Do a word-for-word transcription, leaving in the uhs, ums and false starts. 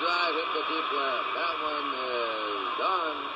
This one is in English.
drive hit the deep left. That one is gone.